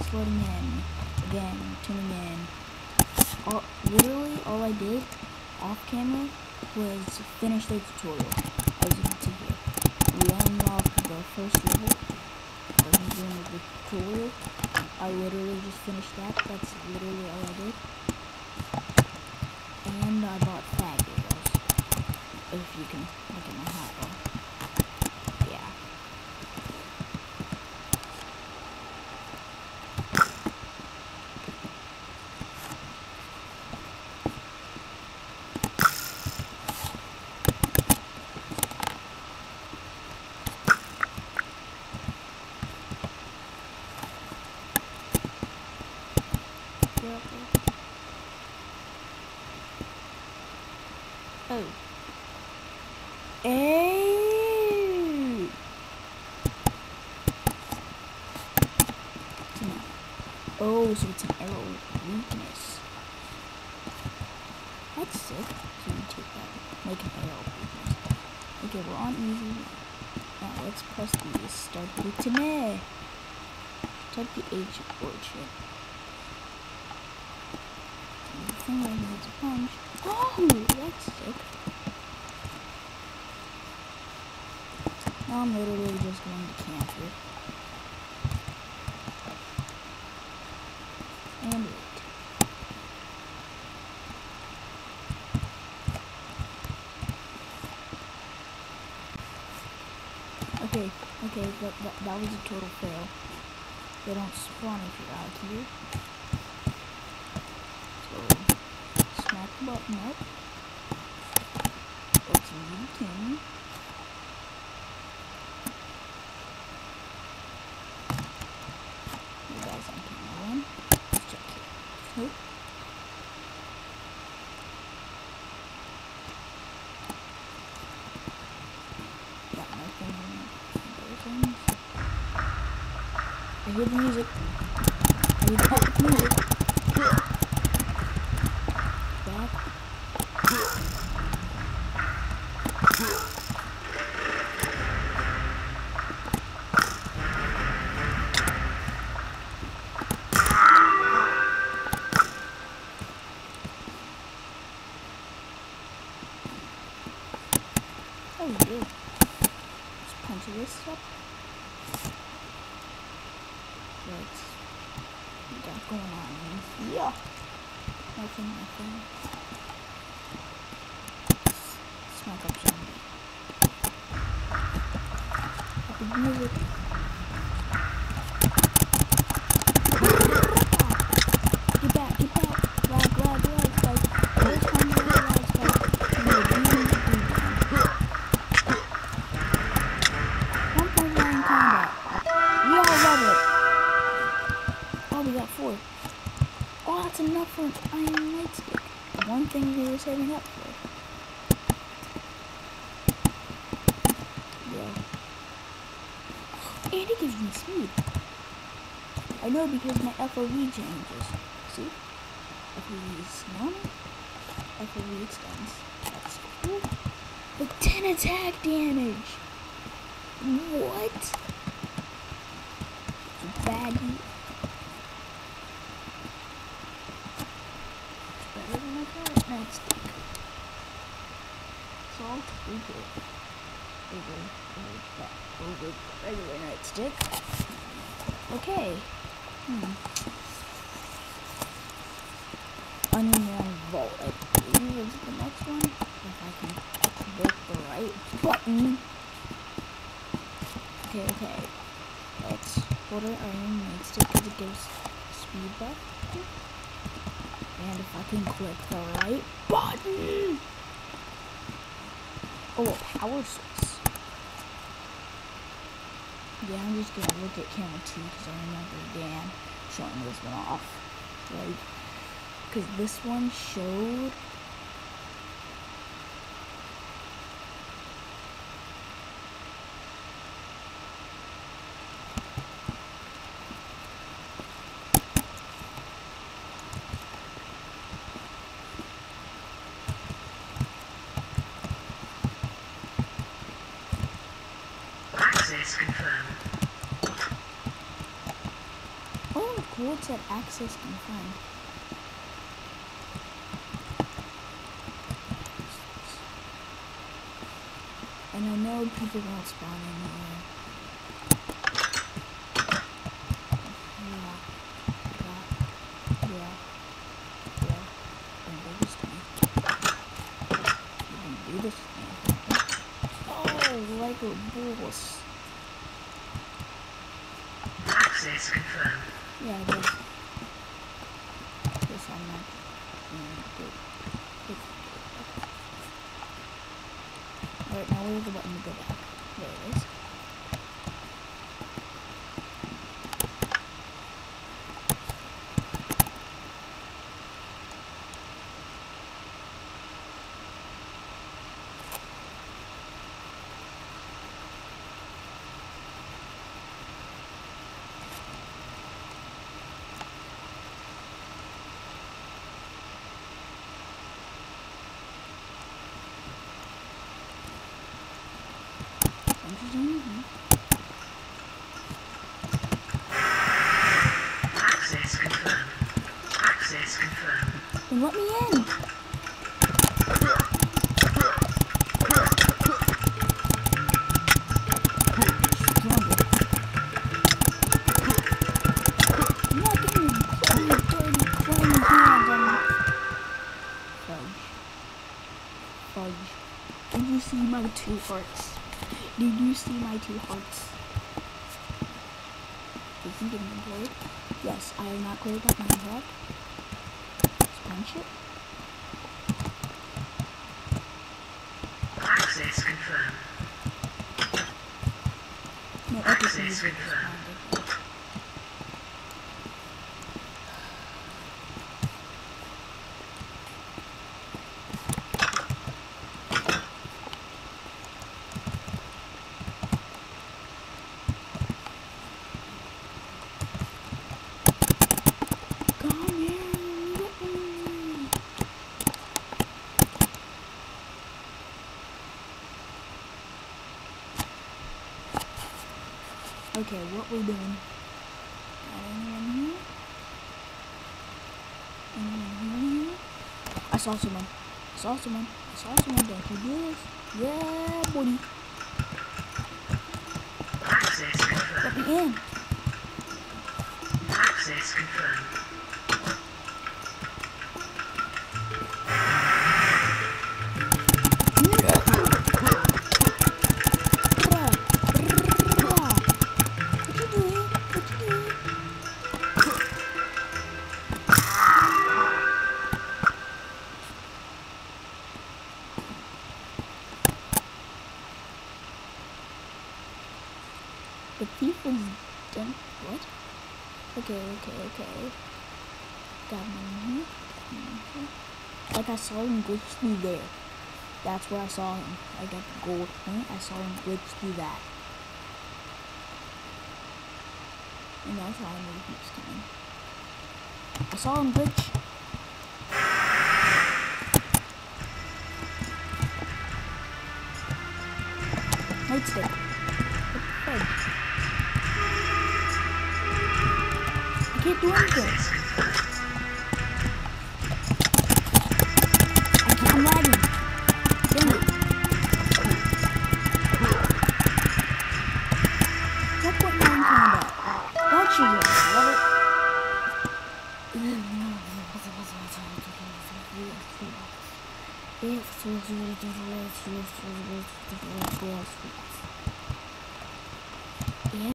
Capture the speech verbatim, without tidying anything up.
just loading in. Again, tuning in. All, literally, all I did off camera was finish the tutorial, as you can see here. We unlocked the first level. I was doing the tutorial. I literally just finished that. That's literally all I did. And I bought fag arrows. If you can look at my hat bar. Yeah. Oh. Hey. Oh, so it's an arrow weakness. That's sick. So you take that, make an arrow weakness. Okay, we're on easy. Now let's press the start button. Type the H orchard. The thing that needs a punch. Oh, that's sick. Now I'm literally just going to camp here. And wait. Okay, okay, that, that, that was a total fail. They don't spawn if you're out here. So, smack the button up. Let's leave the king. You guys on camera one. Let's check here. Nope. Got nothing in those things. I hear the music. I hear the epic music. Back. Oh, we did. Let's punch this up. What's we got going on in here? Nothing, nothing. Smack up zombie. Happy music. Get back, get back. Lag, lag, lag, guys. There's how many lags, guys. one point nine combat. We all love it. Oh, we got four. Oh, that's enough for an iron nightstick. The one thing we were saving up for. Yeah. And it gives me speed. I know because my F O V changes. See? F O V is normal. F O V extends. That's cool. But ten attack damage. What? Baggy. It's better than my current nightstick. Salt, over, over, over, that, over, regular nightstick. Okay. Hmm. Underground vault, I believe is the next one. If I can click the right button. Okay, okay. Let's hold our iron nightstick because it gives speed buff. And if I can click the right button. Oh, a power source. Yeah, I'm just gonna look at camera two because I remember Dan showing this one off. Like, because this one showed. Access confirmed. Oh, What's that access confirmed? And I know people won't spawn in here. Yeah. Yeah. Yeah. Yeah. Don't do this to me. Don't do this to me. Oh, like a boss. Access confirmed. Yeah, it is. Yes, I'm not. Mm, good. Good. Alright, now where's the button to go back? There it is. Mm-hmm. Access confirmed. Access confirmed. Then let me in. Stronger. I'm not getting your dirty, dirty, clean hands on me. Fudge. Fudge. Did you see my two hearts? Did you see my two hearts? Is he getting employed? Yes, I have not cleared up my heart. Let's punch it. Access confirmed. No, Access everything is confirmed. Okay, what we're doing? Got anyone here? Anyone here? I saw someone. I saw someone. I saw someone. Don't you do this? Yeah, buddy. Access confirmed. Let me in. Access confirmed. The thief was done. What? Okay, okay, okay. Got him in here. Mm-hmm. Like I saw him glitch through there. That's where I saw him. I got the gold point. I saw him glitch through that. And that's how I knew he was coming. I saw him glitch. Nightstick. What the fuck? I can't do anything. I can't, I'm lagging. Damn it. What point am I in combat? Don't you just love it? If